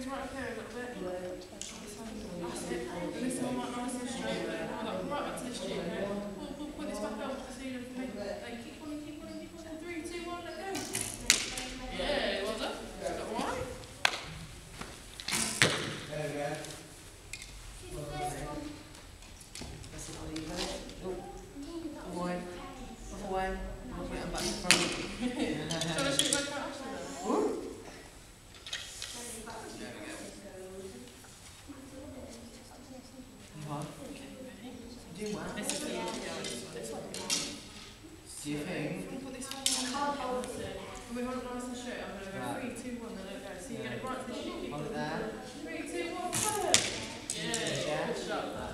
right up here a little bit. That's it. And this one might nice and straight. Right up to the chin. Put this back up to the ceiling for me. Keep on, keep on, keep on. 3, 2, 1, let go. Yeah, well done. Got it all right. There we go. That's it, I'll leave it. Oh, away. Away. I'll put it back in front. Shall I shoot back out actually then? Ooh. What? Do you want? This is the this one. Do you think? Put this one on. Can we hold it nice and straight? I'm going to go 3, 2, 1, then let it go. So you get it right to the chin. Hold it there. 3, 2, 1, perfect. Yeah, good shot.